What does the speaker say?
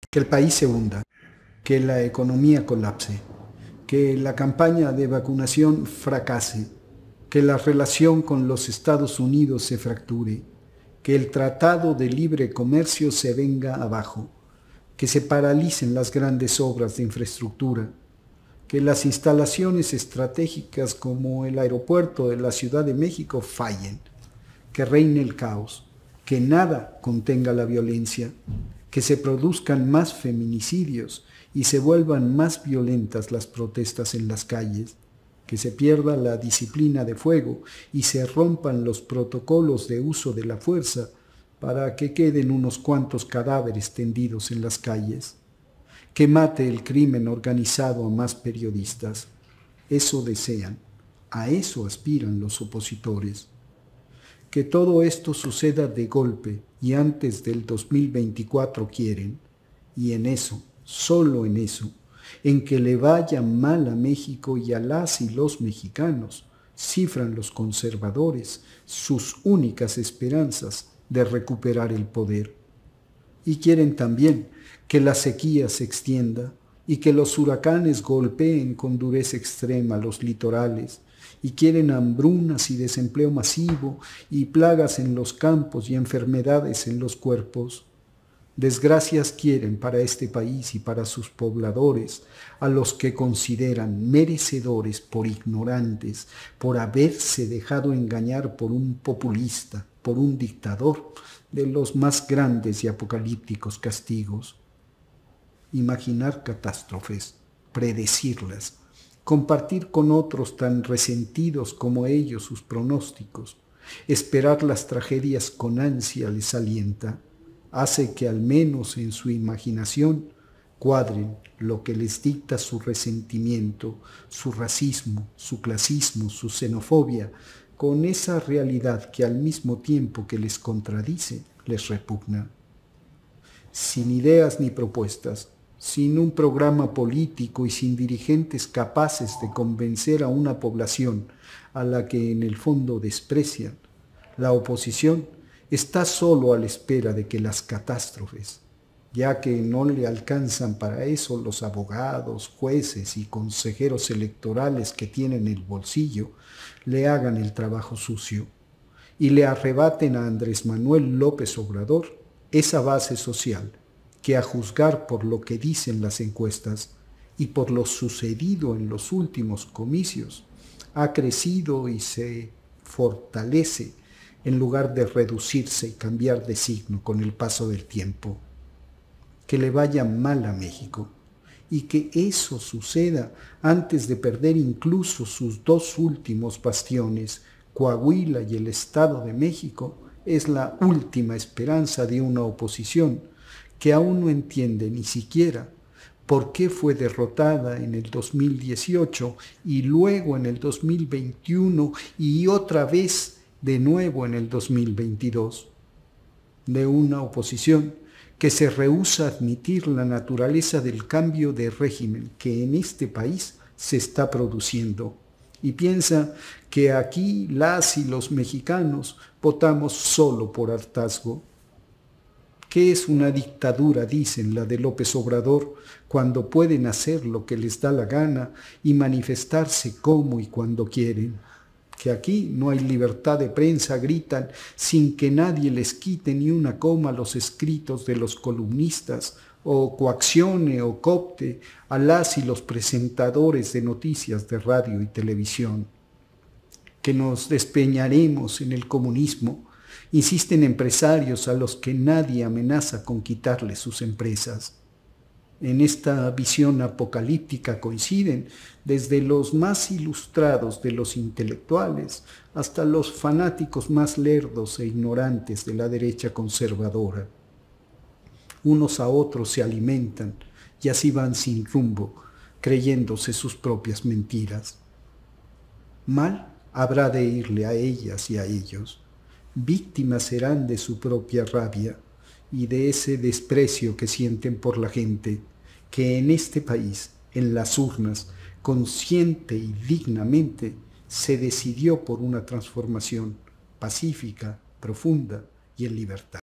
que el país se hunda, que la economía colapse, que la campaña de vacunación fracase, que la relación con los Estados Unidos se fracture, que el Tratado de Libre Comercio se venga abajo, que se paralicen las grandes obras de infraestructura, que las instalaciones estratégicas como el aeropuerto de la Ciudad de México fallen, que reine el caos, que nada contenga la violencia, que se produzcan más feminicidios y se vuelvan más violentas las protestas en las calles, que se pierda la disciplina de fuego y se rompan los protocolos de uso de la fuerza para que queden unos cuantos cadáveres tendidos en las calles, que mate el crimen organizado a más periodistas. Eso desean, a eso aspiran los opositores. Que todo esto suceda de golpe y antes del 2024 quieren, y en eso, solo en eso, en que le vaya mal a México y a las y los mexicanos, cifran los conservadores sus únicas esperanzas de recuperar el poder. Y quieren también que la sequía se extienda y que los huracanes golpeen con dureza extrema los litorales, y quieren hambrunas y desempleo masivo y plagas en los campos y enfermedades en los cuerpos. Desgracias quieren para este país y para sus pobladores, a los que consideran merecedores por ignorantes, por haberse dejado engañar por un populista, por un dictador, de los más grandes y apocalípticos castigos. Imaginar catástrofes, predecirlas, compartir con otros tan resentidos como ellos sus pronósticos, esperar las tragedias con ansia les alienta, hace que al menos en su imaginación cuadren lo que les dicta su resentimiento, su racismo, su clasismo, su xenofobia, con esa realidad que al mismo tiempo que les contradice, les repugna. Sin ideas ni propuestas, sin un programa político y sin dirigentes capaces de convencer a una población a la que en el fondo desprecian, la oposición está solo a la espera de que las catástrofes, ya que no le alcanzan para eso los abogados, jueces y consejeros electorales que tienen el bolsillo, le hagan el trabajo sucio y le arrebaten a Andrés Manuel López Obrador esa base social que, a juzgar por lo que dicen las encuestas y por lo sucedido en los últimos comicios, ha crecido y se fortalece en lugar de reducirse y cambiar de signo con el paso del tiempo. Que le vaya mal a México y que eso suceda antes de perder incluso sus dos últimos bastiones, Coahuila y el Estado de México, es la última esperanza de una oposición que aún no entiende ni siquiera por qué fue derrotada en el 2018 y luego en el 2021 y otra vez de nuevo en el 2022. De una oposición que se rehúsa a admitir la naturaleza del cambio de régimen que en este país se está produciendo y piensa que aquí las y los mexicanos votamos solo por hartazgo. ¿Qué es una dictadura, dicen, la de López Obrador, cuando pueden hacer lo que les da la gana y manifestarse como y cuando quieren? Que aquí no hay libertad de prensa, gritan, sin que nadie les quite ni una coma los escritos de los columnistas, o coaccione o coopte a las y los presentadores de noticias de radio y televisión. Que nos despeñaremos en el comunismo, insisten empresarios a los que nadie amenaza con quitarles sus empresas. En esta visión apocalíptica coinciden desde los más ilustrados de los intelectuales hasta los fanáticos más lerdos e ignorantes de la derecha conservadora. Unos a otros se alimentan y así van sin rumbo, creyéndose sus propias mentiras. Mal habrá de irle a ellas y a ellos. Víctimas serán de su propia rabia y de ese desprecio que sienten por la gente que en este país, en las urnas, consciente y dignamente, se decidió por una transformación pacífica, profunda y en libertad.